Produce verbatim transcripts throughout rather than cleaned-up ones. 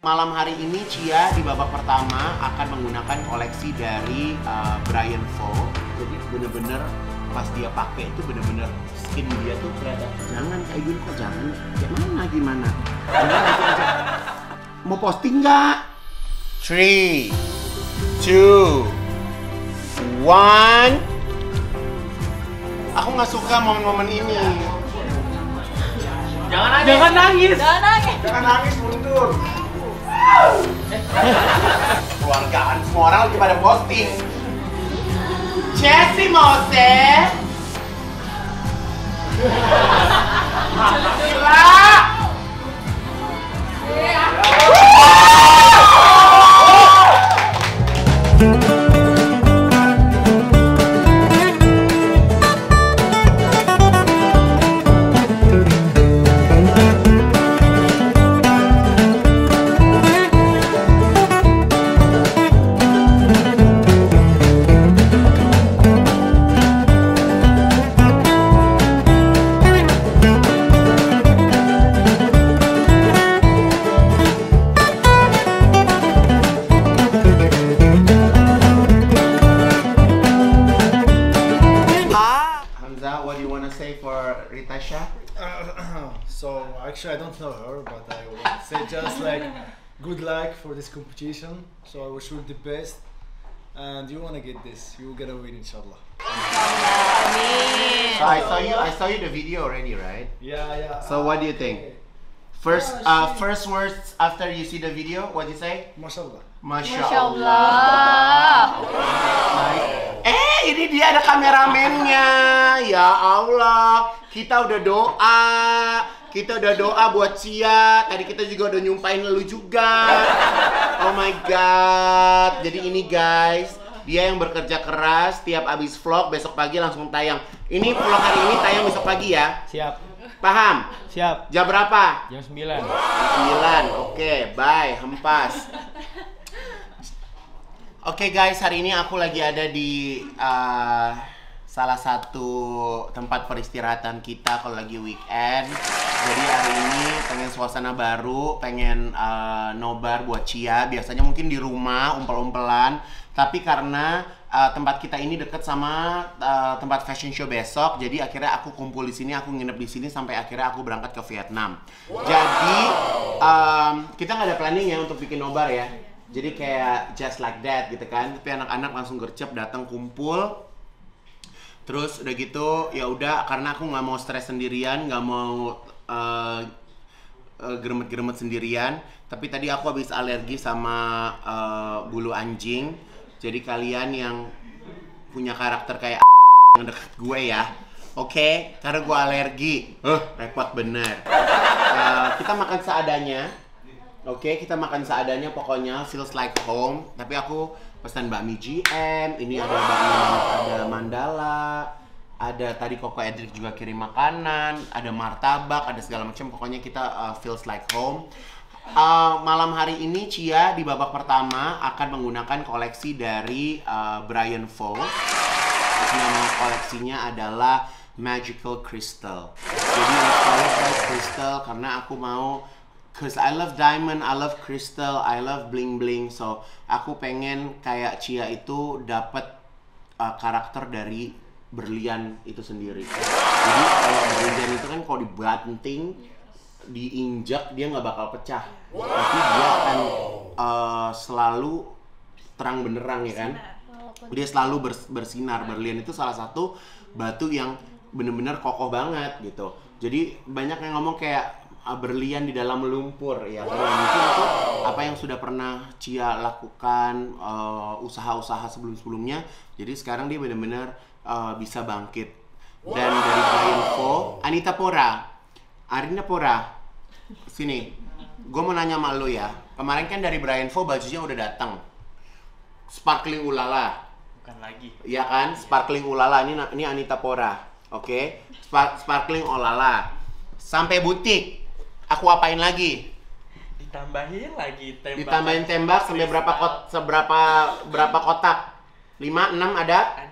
Malam hari ini Cia di babak pertama akan menggunakan koleksi dari uh, Bryan Faux. Jadi bener-bener pas dia pakai itu bener-bener skin dia tuh kelihatan. Jangan kayak gini kok, jangan. Kayak mana gimana? Jangan aja aja. Mau posting nggak? Three, two, one. Aku nggak suka momen-momen ini. Jangan nangis. Jangan nangis. Jangan nangis. Jangan nangis, mundur. Keluargaan semua orang lagi pada posting. Jessie Mose. Gila. What do you want to say for Ritasha? Uh, so actually I don't know her, but I will say just like good luck for this competition. So I wish you the best, and you wanna get this. You're gonna win, inshallah. So I saw you. I saw you the video already, right? Yeah, yeah. So what do you think? First, uh, first words after you see the video. What do you say? Mashallah. Masya Masya Allah. Allah. Eh, ini dia ada kameramennya. Ya Allah, kita udah doa. Kita udah doa buat Cia. Tadi kita juga udah nyumpahin lu juga. Oh my god. Jadi ini guys, dia yang bekerja keras tiap abis vlog besok pagi langsung tayang. Ini vlog hari ini tayang besok pagi ya. Siap. Paham? Siap. Jam berapa? Jam sembilan. sembilan. Oke, bye. Hempas. Oke okay guys, hari ini aku lagi ada di uh, salah satu tempat peristirahatan kita kalau lagi weekend. Jadi hari ini pengen suasana baru, pengen uh, nobar buat Cia. Biasanya mungkin di rumah, umpel-umpelan. Tapi karena uh, tempat kita ini deket sama uh, tempat fashion show besok, jadi akhirnya aku kumpul di sini, aku nginep di sini sampai akhirnya aku berangkat ke Vietnam. Jadi um, kita nggak ada planning ya untuk bikin nobar ya. Jadi kayak just like that gitu kan. Tapi anak-anak langsung gercep datang kumpul. Terus udah gitu ya udah, karena aku nggak mau stres sendirian, nggak mau uh, uh, geremet-geremet sendirian. Tapi tadi aku habis alergi sama uh, bulu anjing. Jadi kalian yang punya karakter kayak yang deket gue ya, oke? Okay? Karena gue alergi. Huh, repot bener. Uh, kita makan seadanya. Oke, okay, kita makan seadanya, pokoknya feels like home. Tapi aku pesan bakmi G M, ini ada bakmi, ada mandala, ada tadi Koko Edric juga kirim makanan, ada martabak, ada segala macam. Pokoknya kita uh, feels like home. Uh, malam hari ini Cia di babak pertama akan menggunakan koleksi dari uh, Bryan Faux. Nama koleksinya adalah Magical Crystal. Jadi inspired crystal karena aku mau, cause I love diamond, I love crystal, I love bling bling. So aku pengen kayak Cia itu dapat uh, karakter dari berlian itu sendiri. Jadi kalau berlian itu kan kalau dibanting, diinjak dia nggak bakal pecah, tapi dia akan uh, selalu terang benderang ya kan. Dia selalu bers bersinar. Berlian itu salah satu batu yang bener-bener kokoh banget gitu. Jadi banyak yang ngomong kayak berlian di dalam lumpur ya, karena mungkin itu apa yang sudah pernah Cia lakukan, usaha-usaha uh, sebelum-sebelumnya. Jadi sekarang dia benar-benar uh, bisa bangkit. Dan dari Bryan Faux, Anita Pora, Arina Pora, sini. Gue mau nanya sama lo ya. Kemarin kan dari Bryan Faux bajunya udah datang. Sparkling Ulala. Bukan lagi. Iya kan, Sparkling Ulala. Ini ini Anita Pora, oke? Okay? Spar Sparkling Ulala. Sampai butik. Aku apain lagi? Ditambahin lagi tembak. Ditambahin tembak sampai berapa kot seberapa berapa kotak? lima, enam ada? Ada.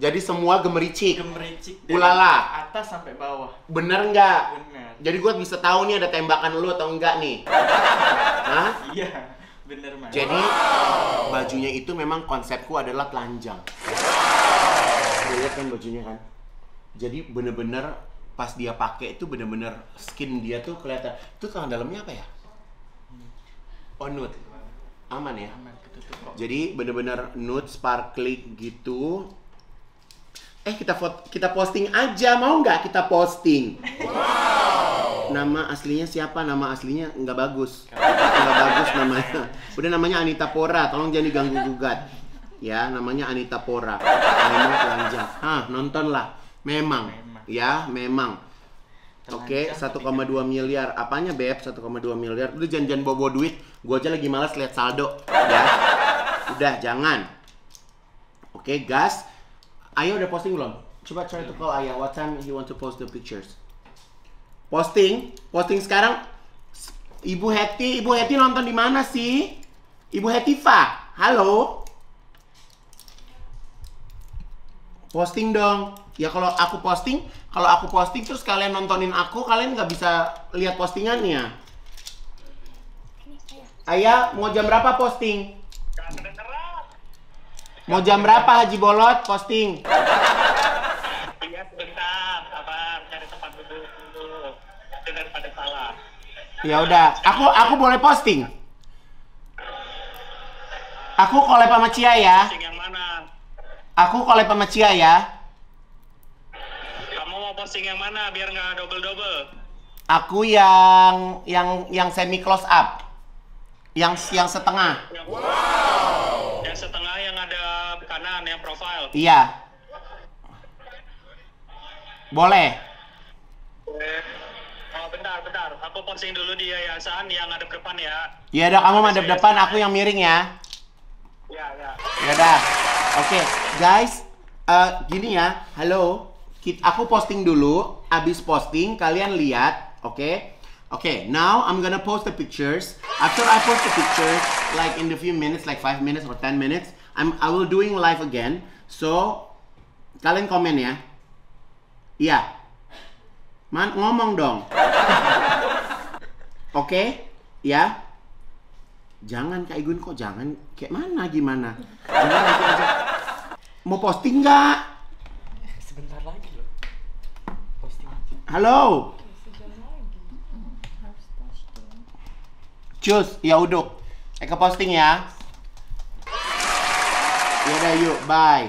Jadi semua gemericik. Gemericik dari Ulala. atas sampai bawah. Bener nggak? Bener. Jadi gue bisa tahu nih ada tembakan lu atau enggak nih. Hah? Iya, bener mas. Jadi bajunya itu memang konsepku adalah telanjang. Udah lihat kan bajunya kan? Jadi bener-bener pas dia pakai itu bener-bener skin dia tuh kelihatan. Itu celana dalamnya apa ya? Oh nude. Aman ya? Aman, ketutup kok. Jadi bener-bener nude sparkly gitu. Eh kita foto, kita posting aja, mau nggak kita posting? Wow. Nama aslinya siapa? Nama aslinya nggak bagus, nggak bagus namanya. Udah namanya Anita Pora, tolong jangan diganggu gugat. Ya, namanya Anita Pora. Memang telanjang. Hah, nontonlah. Memang, Memang. ya, memang. Oke, Telanjang satu tapi koma dua miliar. Apanya beb? satu koma dua miliar. Udah jangan-jangan bawa duit. Gua aja lagi malas lihat saldo, ya. Udah, jangan. Oke, gas. Ayah udah posting belum? Coba try to call Ayah. What time he want to post the pictures? Posting? Posting sekarang? Ibu Hetty, Ibu Hetty nonton di mana sih? Ibu Hetifa, halo? Posting dong. Ya kalau aku posting, kalau aku posting terus kalian nontonin aku, kalian nggak bisa lihat postingannya. Ayah, mau jam berapa posting? Mau jam berapa Haji Bolot posting? Iya sebentar, sabar, cari tempat duduk dulu. Itu daripada salah. Ya udah, aku aku boleh posting. Aku collab sama Cia ya. Posting yang mana? Aku collab sama Cia ya. Kamu mau posting yang mana biar nggak double-double? Aku yang yang yang semi close up. Yang yang setengah. Yang, yang setengah yang ada kanan, yang profile. Iya. Boleh. Oh bentar, bentar. Aku posting dulu di yayasan yang ada depan ya. Ya udah, kamu madep depan, aku yang miring ya. Ya, ya. Ya udah. Oke, guys. eh, gini ya. Halo. Kit- Aku posting dulu. Abis posting, kalian lihat. Oke. Oke, now I'm gonna post the pictures. After I post the pictures, like in the few minutes, like five minutes or ten minutes, I'm I will doing live again. So, kalian komen ya. Iya. Man, ngomong dong. Oke, ya. Jangan Kak Igun kok, jangan. Kayak mana gimana? Jangan nanti aja. Mau posting nggak? Sebentar lagi loh. Posting aja. Halo. Cus, ya uduk. Eka posting ya. Yaudah yuk, bye.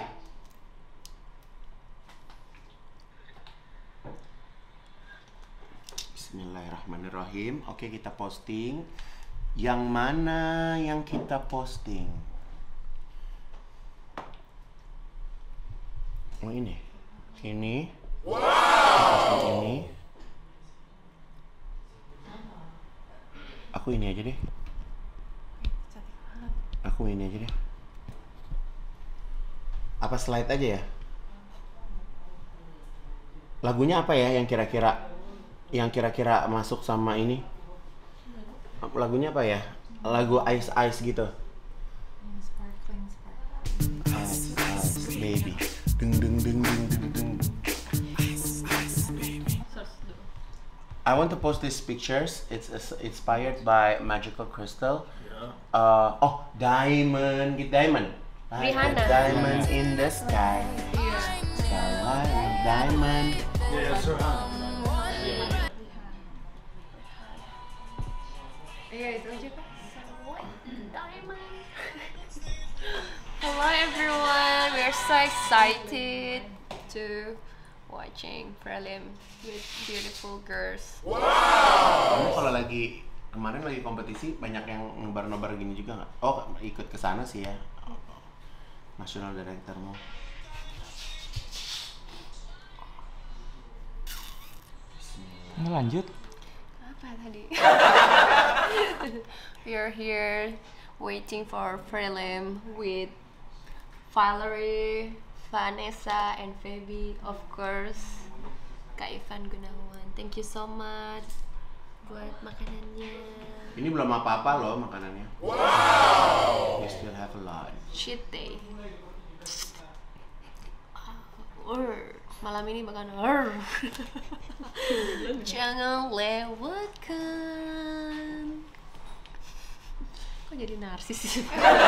Bismillahirrahmanirrahim. Oke, kita posting. Yang mana yang kita posting? Oh ini. Ini. Wow. Posting ini. Aku ini aja deh. Aku ini aja deh. Apa slide aja ya? Lagunya apa ya yang kira-kira yang kira-kira masuk sama ini? Lagunya apa ya? Lagu Ice Ice gitu. Sparkling, sparkling. Ice Ice Baby. Deng deng deng deng deng deng. I want to post these pictures. It's it's inspired by Magical Crystal. Yeah. Uh, oh, diamond, get diamond. Like a Rihanna. diamond in the sky. Skyline with diamond. Yeah, sure. Iya, itu aja kan. Hello everyone, we are so excited to watching prelim with beautiful girls. Kamu kalau lagi kemarin lagi kompetisi banyak yang ngebar-nobar gini juga nggak? Oh ikut ke sana sih ya. Oh, oh. National Directormu. Nah, lanjut. Apa tadi? We are here waiting for prelim with Valerie, Vanessa, and Feby, of course. Kak Ivan Gunawan, thank you so much buat makanannya. Ini belum apa-apa loh makanannya. Wow. You still have a lot. Cheat day. Urr. Malam ini bakal urr. Jangan lewatkan. Kok jadi narsis sih?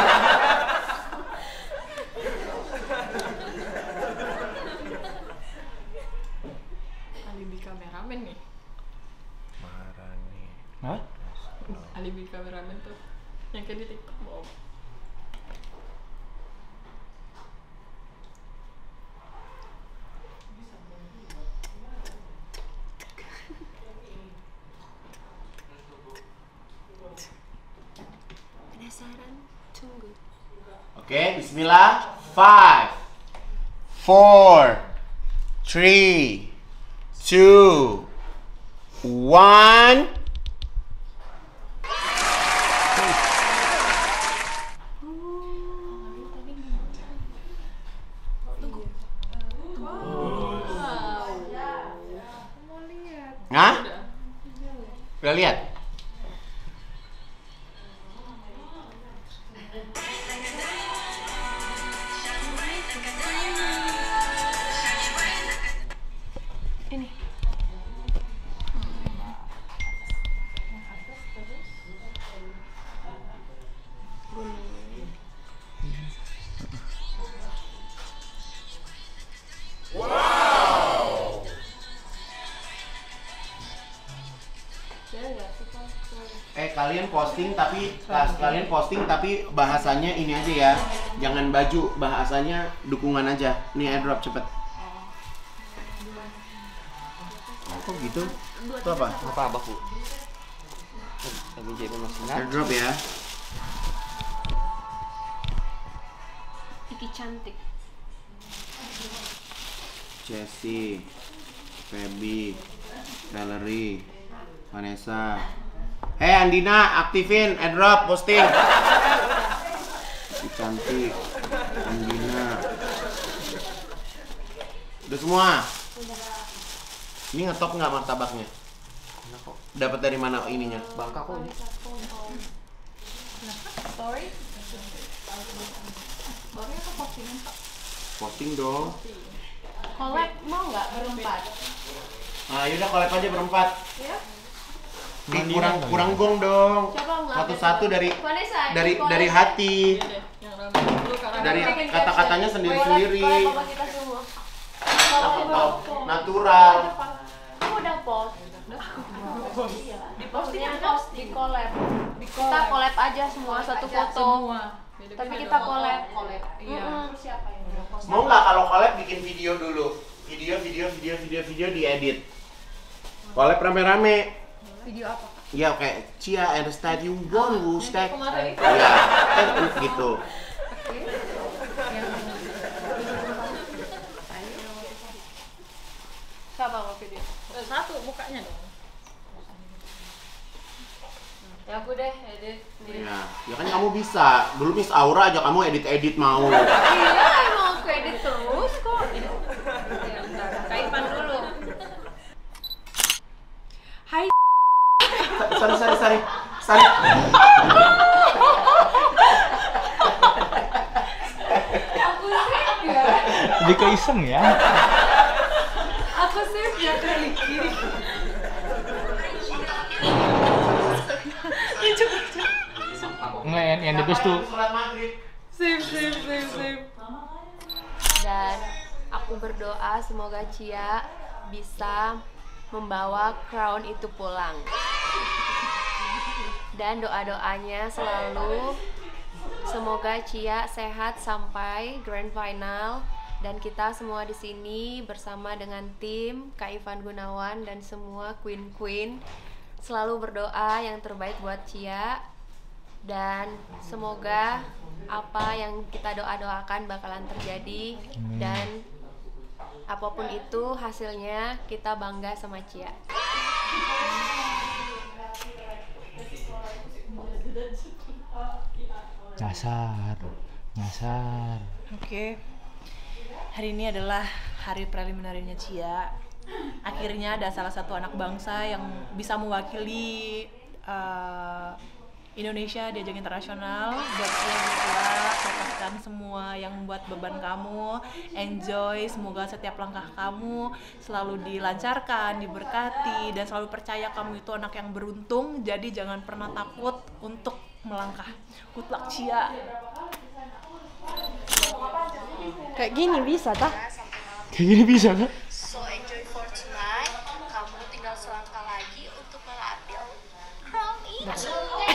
Alibi kameramen nih. Hah? Alibi kameramen tuh yang kayak di TikTok bohong. Penasaran? Tunggu. Oke, bismillah. Five, four, three, two, one. Hah? Udah lihat? Ini. Eh kalian posting tapi kas kalian posting tapi bahasanya ini aja ya. Jangan baju, bahasanya dukungan aja. Nih airdrop cepet. Kok gitu? Itu apa? Apa abahku? Lagi jadi masih Airdrop ya. Iki cantik. Jessie, Feby, Valerie, Vanessa. Hei Andina, aktifin airdrop posting. Si cantik, Andina. Udah semua. Ini ngetop nggak martabaknya? Dapat dari mana ininya? Bangka kok ini. Story? Story atau postingan Pak? Posting dong. Collab mau nggak berempat? Nah, yaudah collab aja berempat. Ya. Nih, kurang kurang gong dong. Coba nggak? Satu-satu dari Vanessa, dari collab. dari hati. Iya deh, yang rame dulu karena Dari Bikin kata-katanya caption. sendiri-sendiri. Collab, collab sama kita semua. Atau natural. Aku udah post. Iya. Di postingnya post di collab. Kita collab aja semua satu foto. semua. Tapi kita collab. Iya. Mm-mm. Siapa yang udah post? Mau nggak kalau collab bikin video dulu? Video, video, video, video, video diedit. Collab rame-rame. Video apa? Ya kayak Cia and Stack you want you stack. Kemarin itu. Ya, kan gitu. Siapa mau video? Satu mukanya dong. Ya aku deh, edit. Ya, ya kan kamu bisa. Dulu Miss Aura aja kamu edit-edit mau. Iya, emang aku edit terus kok. Ya udah, Kaipan dulu. Hai. Sorry, sorry, sorry. Sorry. Aku save ya. Lebih ke iseng ya. Aku save ya kali kiri. Nggak, yang, yang the best tuh Sholat maghrib. Sip, sip, sip, sip. Dan aku berdoa semoga Cia bisa membawa crown itu pulang. Dan doa-doanya selalu semoga Cia sehat sampai grand final dan kita semua di sini bersama dengan tim Kak Ivan Gunawan dan semua queen-queen selalu berdoa yang terbaik buat Cia dan semoga apa yang kita doa-doakan bakalan terjadi dan apapun itu hasilnya kita bangga sama Cia. nyasar, nyasar. Oke, hari ini adalah hari preliminarinya Cia. Akhirnya ada salah satu anak bangsa yang bisa mewakili uh, Indonesia di ajang internasional. Bersiap bergerak, lepaskan semua yang membuat beban kamu. Enjoy, semoga setiap langkah kamu selalu dilancarkan, diberkati, dan selalu percaya kamu itu anak yang beruntung. Jadi jangan pernah takut untuk melangkah. Good luck, Cia. Kayak gini bisa tak? Kayak gini bisa kan? So enjoy for tonight. Kamu tinggal selangkah lagi untuk mengambil crown itu.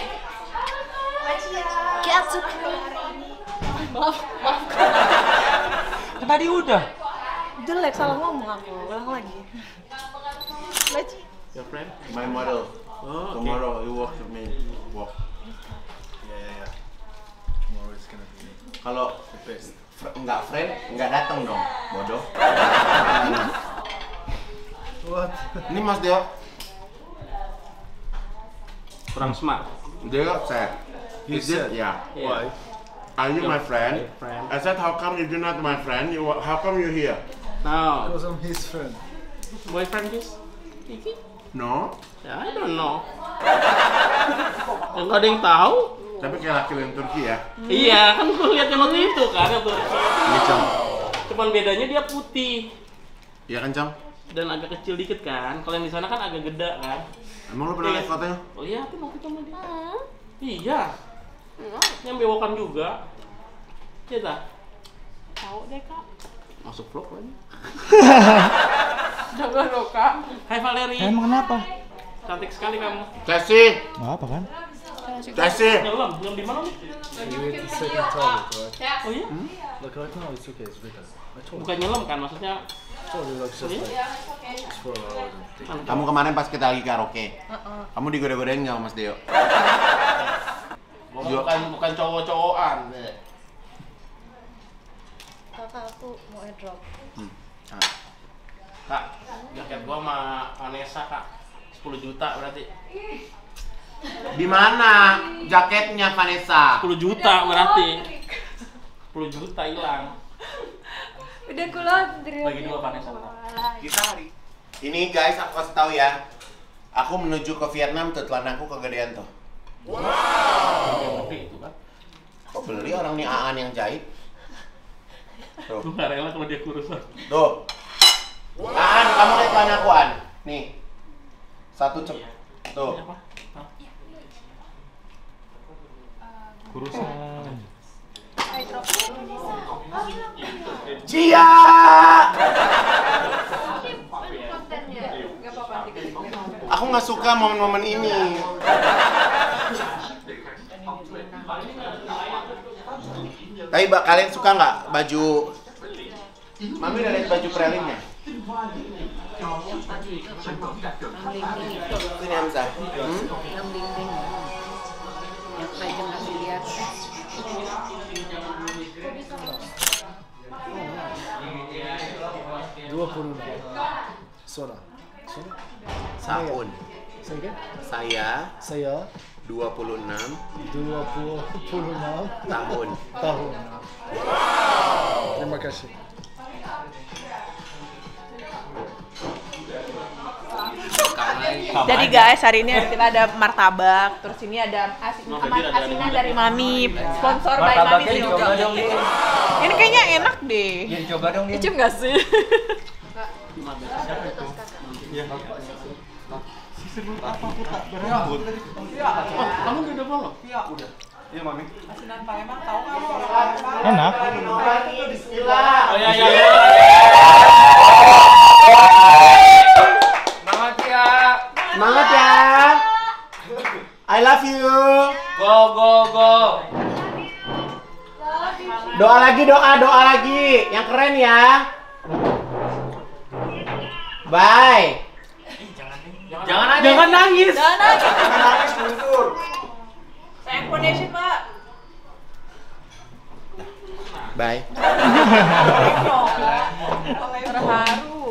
Get to crown. Maaf, maaf. Tadi udah. Jelek, salah ngomong aku. Ulang lagi. Leci. Your friend? My model. Oh, Tomorrow you work with me. Walk. Yeah, yeah, yeah. Tomorrow is gonna be Kalau the best. fr- nggak friend, nggak datang dong, bodoh. What? Ini Mas Deo. Kurang smart. Deo said. He Is it? said. Yeah. Why? Are you my friend? My friend. I said, how come you're not my friend? You, how come you're here? No. Because I'm his friend. Boyfriend this? No. Ya, I don't know. Enggak ada yang tahu. Tapi kayak laki-laki Turki ya. Iya, kan gue lihat yang waktu itu kan yang Turki. Ini Cong. Cuman bedanya dia putih Iya kan Cong? dan agak kecil dikit kan. Kalau yang di sana kan agak gede kan. Emang lu pernah lihat fotonya? Oh iya, tuh waktu itu sama dia. Iya. Yang bewokan juga. Iya tak? Tahu deh kak. Masuk vlog lagi. Jangan dong kak. Hai Valeri. Emang kenapa? Cantik sekali kamu. Cesi! Nggak apa kan? Cesi! Nyelam, nyelam di mana nih? You need the second toilet, right? Oh iya? Look, right now it's okay, it's better. I told Bukan nyelam kan, maksudnya I told you, like, just Oh, iya? like, it's for hours and things. Kamu kemarin pas kita lagi karaoke, kamu digoda-godain nggak sama Mas Deo? bukan bukan cowok-cowokan. Kakak aku mau airdrop. Hmm. Ah. Kak, jaket gua sama Vanessa kak, sepuluh juta berarti. Di mana jaketnya Vanessa? sepuluh juta berarti. sepuluh juta hilang. Udah aku laundry. Bagi dua Vanessa. Kita hari ini guys, aku kasih tahu ya. Aku menuju ke Vietnam tuh, celanaku kegedean tuh. Wow. Itu kan. Kok beli orang nih Aan yang jahit? Tuh. Lu nggak rela kalau dia kurus. Tuh. Aan, kamu lihat celana aku An. Nih. Satu cep. Tuh. Apa? Hah? Kurusan. Cia! Aku nggak suka momen-momen ini. Tapi mbak, kalian suka nggak baju? Mami udah lihat baju prelinnya? Ini Hamzah. Hmm? Yang dinding. Yang Rajeng kasih lihat. dua puluh enam. Sona. Sona. Sahun. Say again. Saya Saya dua puluh enam dua puluh enam tahun. tahun. Terima kasih. Jadi guys, hari ini kita ada martabak, terus ini ada asin, Mau ama- hadir ada asinan animasi. dari Mami, sponsor by Mami Martabaknya juga. dicoba dong, Din. Ini kayaknya enak deh. Ya coba dong dia. Icim nggak sih? Kamu udah belum? Asinan Palembang tahu kamu? Enak. Bismillah. Oh iya iya. iya. Semangat ya. Semangat ya. I love you. Go go go. Doa lagi, doa, doa lagi. Yang keren ya. Bye. Jangan aja. Jangan nangis. Jangan aja. Nangis mundur. Sayang foundation, Pak. Bye. Terharu.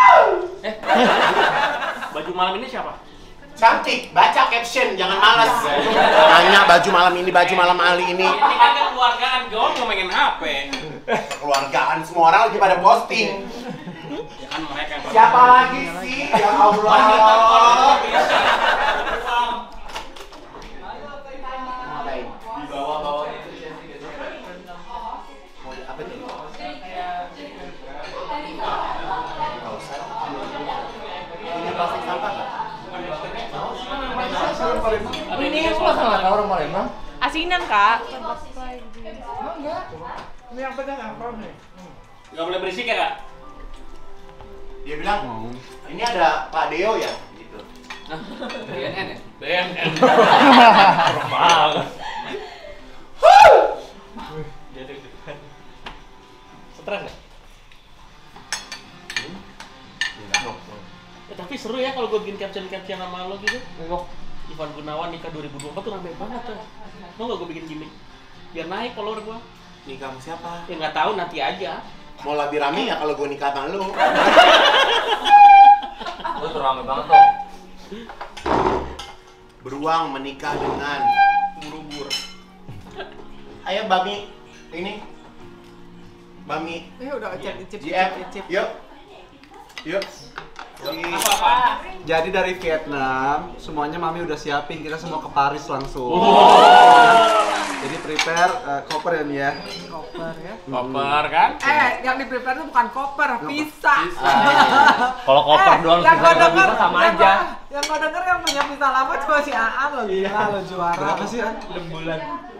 Baju malam ini siapa? Cantik, baca caption, jangan malas. Nanya baju malam ini, baju malam Ali ini. Ini kan keluargaan, Gon ngomongin H P. Keluargaan, semua orang lagi pada posting. Ya kan mereka yang Siapa lagi sih? Ya Allah. kan kak? Ini yang pedas apa nih? Nggak boleh berisik ya kak? Dia bilang, ini ada Pak Deo ya? Gitu. B N N ya? B N N. Serem banget. Jadi stres nggak? Ya, tapi seru ya kalau gue bikin caption-caption sama lo gitu. Ivan Gunawan nikah dua ribu dua puluh empat tuh rame banget tuh. Mau nggak gue bikin gimmick? Biar naik follower gue. Nikah sama siapa? Ya nggak tahu, nanti aja. Mau lebih rame ya kalau gue nikah sama lu. Lu tuh rame banget tuh. Beruang menikah dengan ubur-ubur. Ayo Bami, ini Bami. Eh udah icip icip G M, icip. yuk, yuk. Apa-apa? Jadi dari Vietnam, semuanya Mami udah siapin, kita semua ke Paris langsung. Jadi prepare uh, koper ya nih ya. Koper ya. Koper kan? Eh, yang di prepare itu bukan koper, visa. Kalau koper doang yang gua bisa denger sama yang aja. gua- Yang gua denger yang punya visa lama cuma si Aan loh, gila lo juara. Berapa sih An? enam bulan.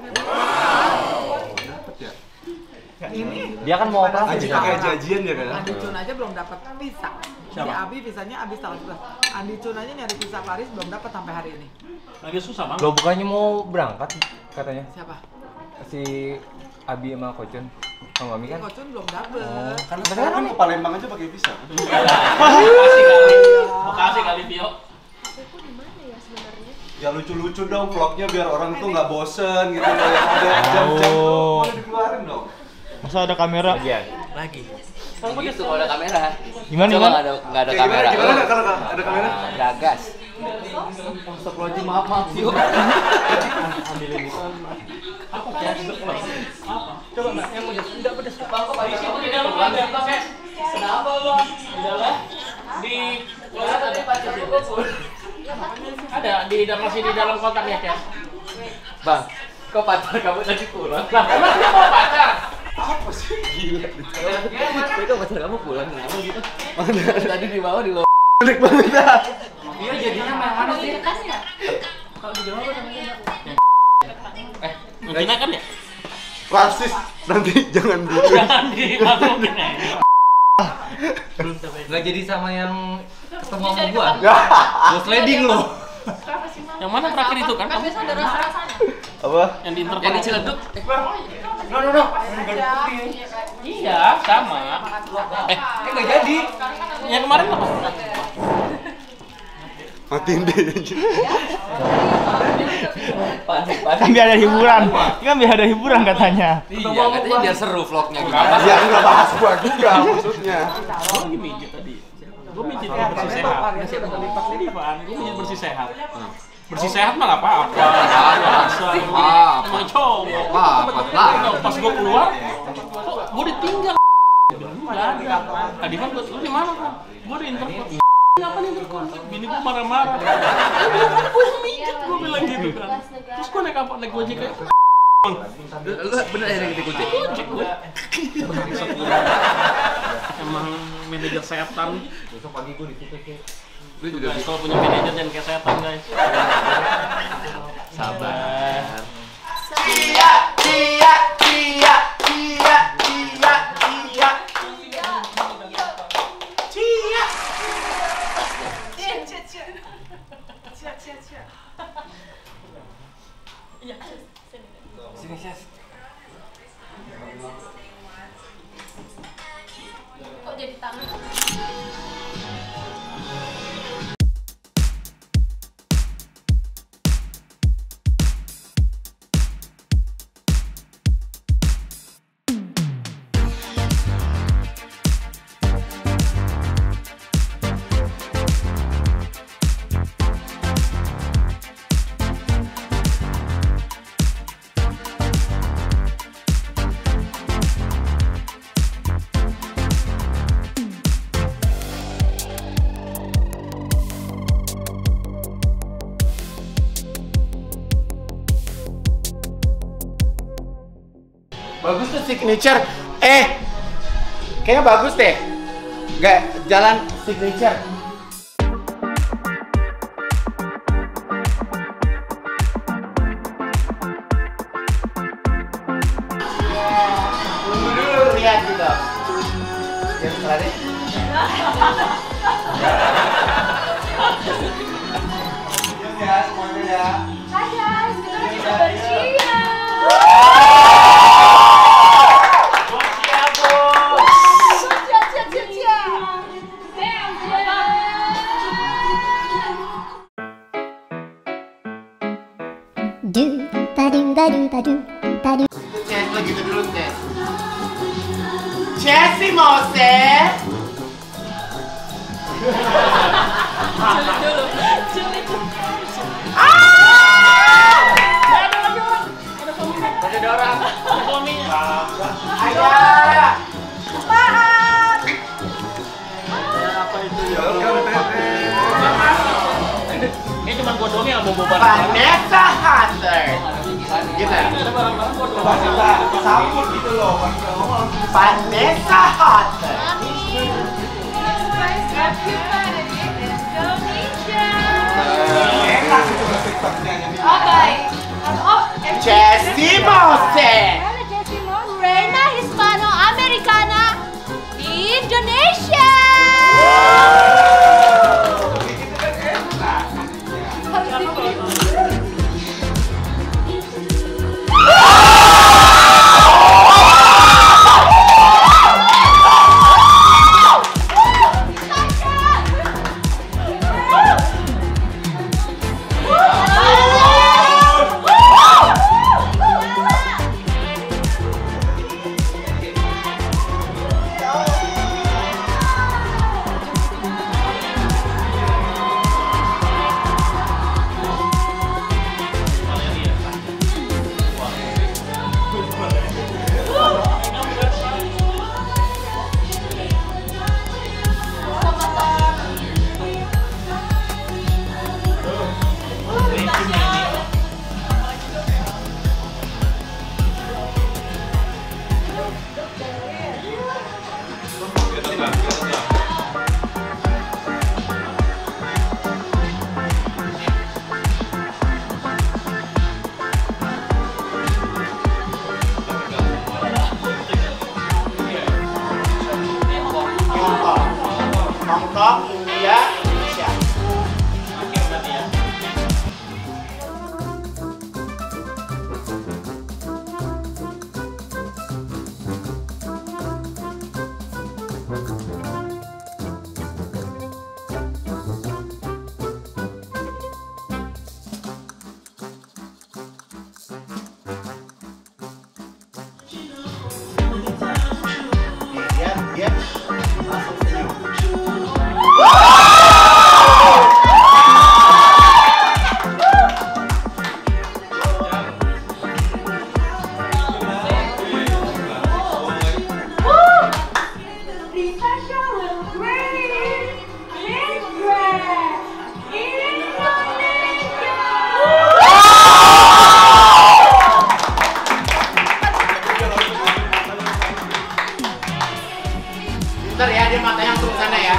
Dapet ya? Ini Dia kan mau operasi Aji di pakai sana. jajian ya kan? Andi Cun aja belum dapat visa. Si Abi visanya Abi tanggal sebelas. Andi Cun aja nyari visa Paris belum dapat sampai hari ini. Lagi susah banget. Lo bukannya mau berangkat katanya? Siapa? Si Abi sama Kocun. Sama Mami kan? Kocun belum dapet. Karena sekarang ke Palembang aja pakai visa. Makasih kali. Makasih kali Tio. Aku di mana ya sebenarnya? Ya lucu-lucu dong vlognya biar orang tuh nggak bosen gitu loh. Yang ada jam-jam tuh boleh dikeluarin dong. Masa ada kamera? Lagi. Gitu kalau ada kamera. Gimana Coba gimana? nggak ada nggak ada Kayak kamera. Gimana, gimana kalau ada kamera? Gagas. Astagfirullahaladzim, maaf maaf Tio. Ambilin itu. Apa ya? Apa? Coba Mbak, yang pedas. Tidak pedas. Bang, kok di situ di dalam ada pakai. Kenapa lo? Adalah di kotak tadi pacar gue. Ada di dalam masih di dalam kotak ya, Cas. Bang, kok pacar kamu tadi pulang? Lah, emang dia mau pacar? Apa sih gila? Kok pacar kamu pulang kenapa gitu? Tadi di bawah di lo. Unik banget dah. Iya jadinya mana sih? Kalau di Jawa apa namanya? Eh, Cina kan ya? Rasis. Nanti jangan dulu. Jangan dimasukin ya. Nggak jadi sama yang ketemu sama gua. Ya. Gua sliding lo. Yang mana terakhir itu kan? Kamu ada rasa-rasanya. Apa? yang di internet. Yang di Ciledug. No no no. Iya, sama. Eh, Eh nggak jadi. yang kemarin apa? Matiin deh. Panik panik. Kan biar ada hiburan. Kan biar ada hiburan katanya. Iya, katanya biar seru vlognya gitu. Ya nggak bahas gua juga maksudnya. Gue lagi mijit tadi. Gue mijit bersih sehat. Ini Pak, gue mijit bersih sehat. Bersih sehat mah nggak apa-apa. Apa? Emang cowok. Apa? Pas gue keluar, kok gue ditinggal. Nggak ada. Tadi kan lu di mana kan? Gue di internet. Kenapa nih internet? Bini gue marah-marah. Dia bilang kan gue mijit, gue bilang gitu kan. Terus gue naik apa? Naik gojek kayak. Lu bener ya yang dikucek? Gojek gue. Emang manajer setan. Besok pagi gua di situ sih. Lu juga kalau punya manajer jangan kayak setan guys. Sabar. Cia, cia, cia, cia, cia, cia. Cia. Sini, Syas. Kok jadi tangan? Bagus tuh signature. Eh, kayaknya bagus deh. Gak jalan signature. lihat gitu. Yang tadi. Ya semuanya ya. Hai guys, kita lagi bercia. Do ba do ba do ba do ba do. Ces lagi itu dulu Ces. Cesi Mose. Sulit dulu. Sulit. Ada orang. Ada suaminya. Ayo. Apaan? Apa itu ya? Ini cuma gua doang yang bobo bareng. Vanessa Hunter. Gitu ya? Ada barang-barang gua doang. Vanessa sambut gitu loh. Vanessa Hunter. Happy Indonesia. Enak itu TikToknya. Oke. Oh, Cesi Mose. Reina Hispano Americana Indonesia. Hongkong, India, Indonesia. Dia, dia langsung senyum. Bentar ya, dia matanya langsung ke sana ya.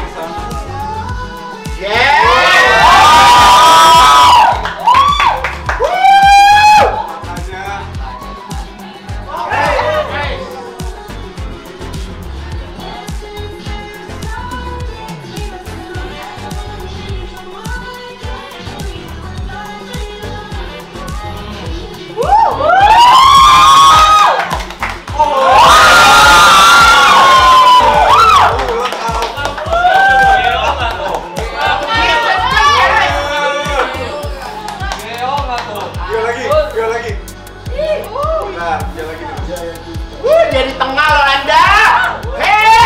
Wuh, dia di tengah loh Anda. Hei!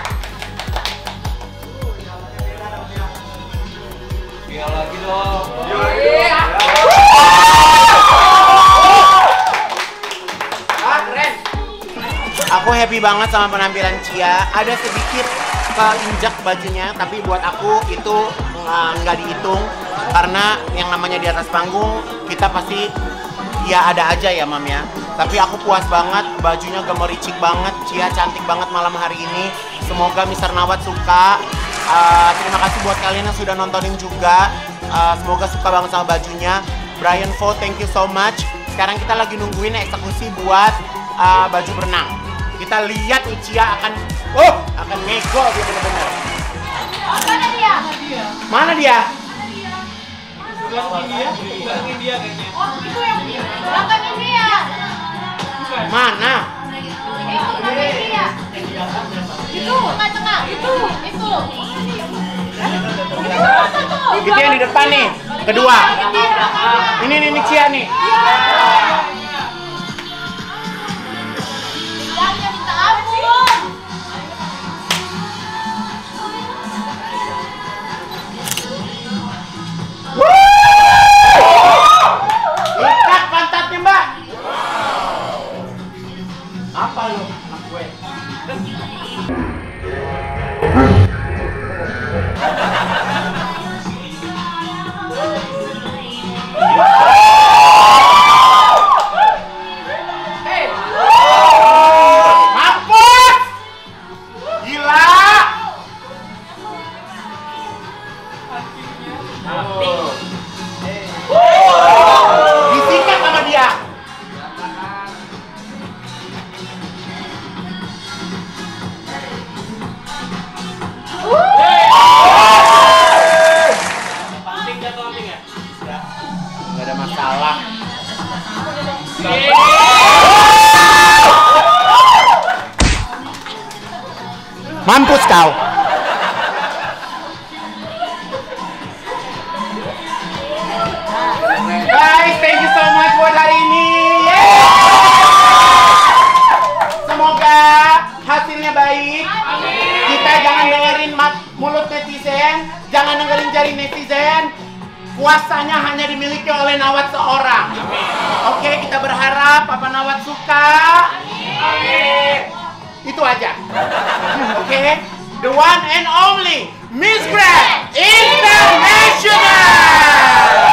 Dia lagi dong. Dia lagi. Ah, keren. Aku happy banget sama penampilan Cia. Ada sedikit keinjak bajunya, tapi buat aku itu nggak dihitung karena yang namanya di atas panggung kita pasti ya ada aja ya Mam ya. Tapi aku puas banget, bajunya gemericik banget, Cia cantik banget malam hari ini. Semoga mister Nawat suka. Uh, terima kasih buat kalian yang sudah nontonin juga. Uh, semoga suka banget sama bajunya. Brian Fo, thank you so much. Sekarang kita lagi nungguin eksekusi buat uh, baju berenang. Kita lihat Cia akan, oh, akan nego dia benar-benar. Mana dia? Mana dia? Bukan India, bukan India kayaknya. Oh, itu yang belakang India. Mana? Itu belakang India. Itu tengah-tengah. Itu, itu. Itu yang di depan nih, kedua. Ini nih, ini Cia nih. Bilangnya minta ampun. Ikat pantatnya, Mbak. Apa lu? Anak gue. Mampus! Gila! Disikat sama dia. Pancing jatuh pancing ya? Nggak ada masalah. Mampus kau. Guys, thank you so much buat hari ini. Yeay! Semoga hasilnya baik. Kita jangan dengerin mat- mulut netizen, jangan dengerin jari netizen. Kuasanya hanya dimiliki oleh Nawat seorang. Oke, kita berharap Papa Nawat suka. Itu aja. Oke, the one and only Miss Grand International.